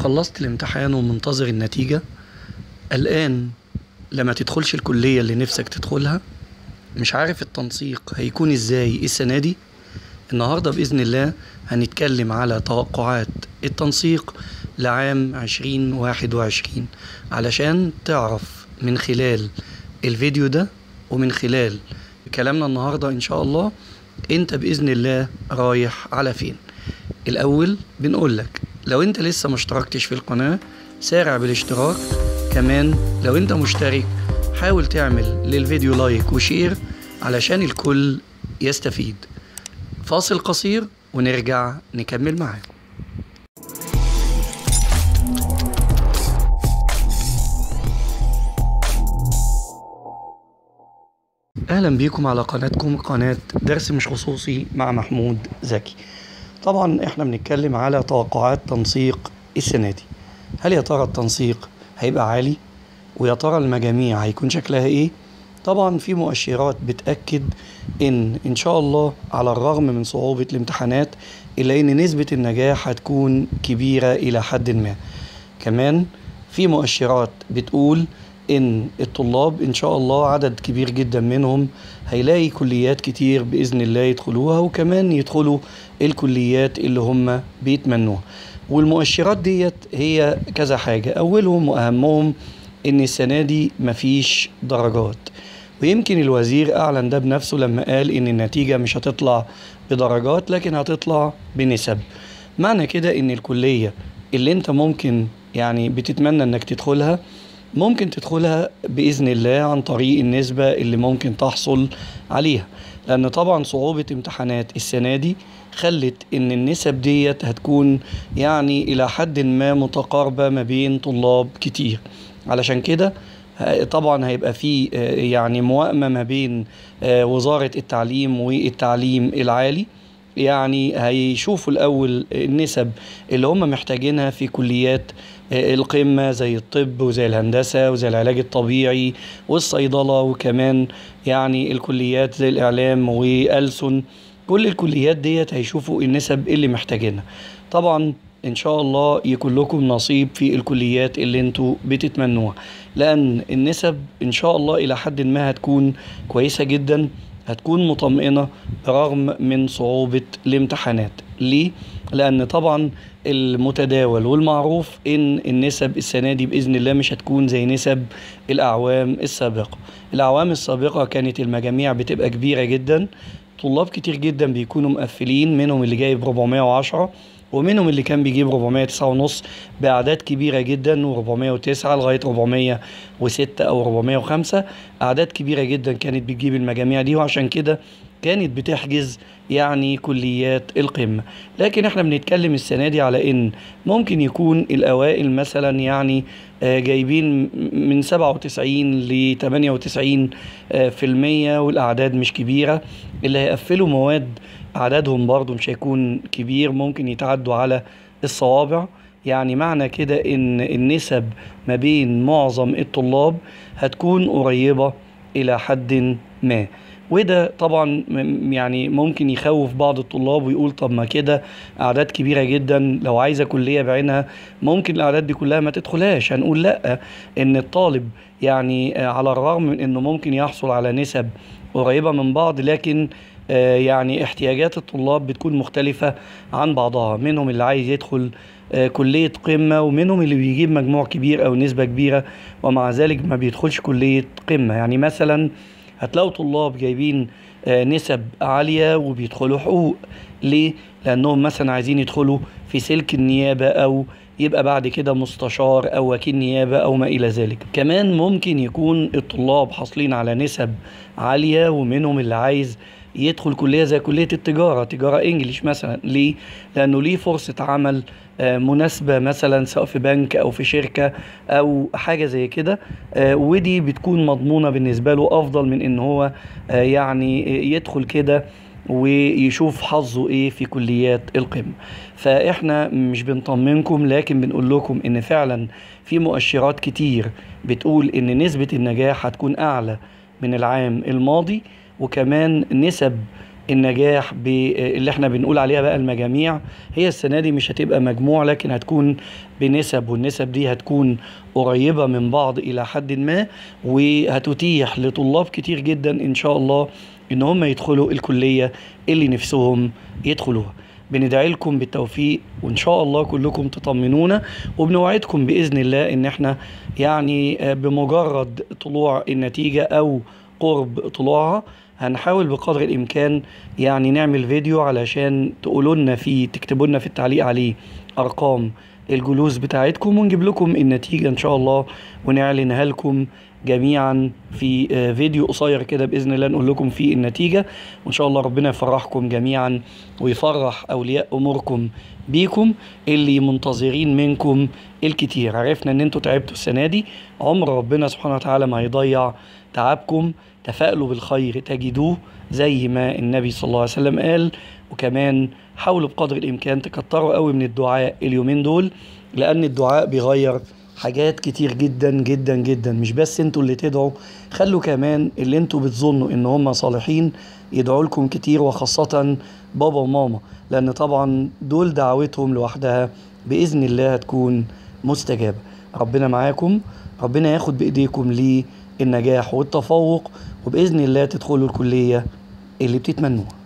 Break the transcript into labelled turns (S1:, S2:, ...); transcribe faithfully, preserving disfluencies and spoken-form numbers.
S1: خلصت الامتحان ومنتظر النتيجة، قلقان لما تدخلش الكلية اللي نفسك تدخلها، مش عارف التنسيق هيكون ازاي السنة دي. النهاردة بإذن الله هنتكلم على توقعات التنسيق لعام عشرين واحد وعشرين، علشان تعرف من خلال الفيديو ده ومن خلال كلامنا النهاردة إن شاء الله انت بإذن الله رايح على فين. الأول بنقولك لو انت لسه مشتركتش في القناة سارع بالاشتراك، كمان لو انت مشترك حاول تعمل للفيديو لايك وشير علشان الكل يستفيد. فاصل قصير ونرجع نكمل معاكم. اهلا بيكم على قناتكم قناة درس مش خصوصي مع محمود زكي. طبعا احنا بنتكلم على توقعات تنسيق السنة دي. هل يا ترى التنسيق هيبقى عالي؟ ويا ترى المجاميع هيكون شكلها ايه؟ طبعا في مؤشرات بتأكد ان ان شاء الله على الرغم من صعوبة الامتحانات الا ان نسبة النجاح هتكون كبيرة الى حد ما. كمان في مؤشرات بتقول ان الطلاب ان شاء الله عدد كبير جدا منهم هيلاقي كليات كتير بإذن الله يدخلوها، وكمان يدخلوا الكليات اللي هم بيتمنوها. والمؤشرات ديت هي كذا حاجة، اولهم واهمهم ان السنة دي مفيش درجات، ويمكن الوزير اعلن ده بنفسه لما قال ان النتيجة مش هتطلع بدرجات لكن هتطلع بنسب. معنى كده ان الكلية اللي انت ممكن يعني بتتمنى انك تدخلها ممكن تدخلها بإذن الله عن طريق النسبة اللي ممكن تحصل عليها، لأن طبعا صعوبة امتحانات السنة دي خلت إن النسب ديت هتكون يعني إلى حد ما متقاربة ما بين طلاب كتير. علشان كده طبعا هيبقى في يعني موائمة ما بين وزارة التعليم والتعليم العالي، يعني هيشوفوا الأول النسب اللي هم محتاجينها في كليات القمة زي الطب وزي الهندسة وزي العلاج الطبيعي والصيدلة، وكمان يعني الكليات زي الإعلام وألسن. كل الكليات ديت هيشوفوا النسب اللي محتاجينها. طبعا إن شاء الله يكون لكم نصيب في الكليات اللي انتوا بتتمنوها، لأن النسب إن شاء الله إلى حد ما هتكون كويسة جدا، هتكون مطمئنة برغم من صعوبة الامتحانات. ليه؟ لأن طبعا المتداول والمعروف إن النسب السنة دي بإذن الله مش هتكون زي نسب الأعوام السابقة. الأعوام السابقة كانت المجاميع بتبقى كبيرة جدا، طلاب كتير جدا بيكونوا مقفلين، منهم اللي جايب أربعمائة وعشرة ومنهم اللي كان بيجيب أربعمائة وتسعة ونص بأعداد كبيرة جدا، وأربعمائة وتسعة لغاية أربعمائة وستة أو أربعمائة وخمسة. أعداد كبيرة جدا كانت بتجيب المجاميع دي، وعشان كده كانت بتحجز يعني كليات القمة. لكن احنا بنتكلم السنة دي على ان ممكن يكون الأوائل مثلا يعني جايبين من سبعة وتسعين ل ثمانية وتسعين في المية، والأعداد مش كبيرة. اللي هيقفلوا مواد عددهم برضو مش هيكون كبير، ممكن يتعدوا على الصوابع. يعني معنى كده ان النسب ما بين معظم الطلاب هتكون قريبة الى حد ما، وده طبعا يعني ممكن يخوف بعض الطلاب ويقول طب ما كده اعداد كبيرة جدا، لو عايزة كلية بعينها ممكن الاعداد دي كلها ما تدخلهاش. هنقول لا، ان الطالب يعني على الرغم من انه ممكن يحصل على نسب قريبة من بعض، لكن يعني احتياجات الطلاب بتكون مختلفة عن بعضها. منهم اللي عايز يدخل كلية قمة، ومنهم اللي بيجيب مجموع كبير أو نسبة كبيرة ومع ذلك ما بيدخلش كلية قمة. يعني مثلا هتلاقوا طلاب جايبين نسب عالية وبيدخلوا حقوق. ليه؟ لأنهم مثلا عايزين يدخلوا في سلك النيابة، أو يبقى بعد كده مستشار أو وكيل نيابة أو ما إلى ذلك. كمان ممكن يكون الطلاب حاصلين على نسب عالية ومنهم اللي عايز يدخل كلية زي كلية التجارة، تجارة انجليش مثلا. ليه؟ لأنه ليه فرصة عمل مناسبة مثلا سواء في بنك أو في شركة أو حاجة زي كده، ودي بتكون مضمونة بالنسبة له أفضل من إن هو يعني يدخل كده ويشوف حظه ايه في كليات القمة. فاحنا مش بنطمنكم، لكن بنقول لكم ان فعلا في مؤشرات كتير بتقول ان نسبة النجاح هتكون اعلى من العام الماضي، وكمان نسب النجاح اللي احنا بنقول عليها بقى المجاميع، هي السنة دي مش هتبقى مجموع لكن هتكون بنسب، والنسب دي هتكون قريبة من بعض إلى حد ما، وهتتيح لطلاب كتير جدا إن شاء الله إن هم يدخلوا الكلية اللي نفسهم يدخلوها. بندعي لكم بالتوفيق وإن شاء الله كلكم تطمنونا، وبنوعدكم بإذن الله إن احنا يعني بمجرد طلوع النتيجة أو قرب طلوعها هنحاول بقدر الإمكان يعني نعمل فيديو علشان تقولوا لنا فيه، تكتبوا لنا في التعليق عليه أرقام الجلوس بتاعتكم، ونجيب لكم النتيجة إن شاء الله ونعلنها لكم جميعا في فيديو قصير كده بإذن الله نقول لكم فيه النتيجة. وإن شاء الله ربنا يفرحكم جميعا ويفرح أولياء أموركم بيكم اللي منتظرين منكم الكتير. عرفنا إن انتوا تعبتوا السنة دي، عمر ربنا سبحانه وتعالى ما هيضيع تعبكم. تفائلوا بالخير تجدوه زي ما النبي صلى الله عليه وسلم قال. وكمان حاولوا بقدر الإمكان تكتروا قوي من الدعاء اليومين دول، لأن الدعاء بيغير حاجات كتير جدا جدا جدا. مش بس انتوا اللي تدعوا، خلوا كمان اللي انتوا بتظنوا ان هم صالحين يدعوا لكم كتير، وخاصة بابا وماما، لأن طبعا دول دعوتهم لوحدها بإذن الله هتكون مستجابة. ربنا معاكم، ربنا ياخد بإيديكم للنجاح والتفوق، وبإذن الله تدخلوا الكلية اللي بتتمنوها.